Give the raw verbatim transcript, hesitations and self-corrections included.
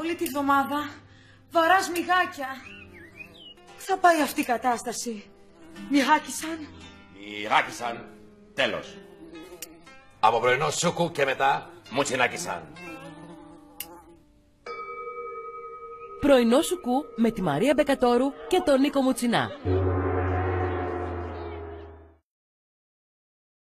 όλη τη βδομάδα. Βαράς μυγάκια. Πού θα πάει αυτή η κατάσταση? Μιχάκησαν. Μιχάκησαν. Τέλος. Από πρωινό σούκου και μετά μουτσινάκησαν. Πρωινό σουκού με τη Μαρία Μπεκατόρου και τον Νίκο Μουτσινά.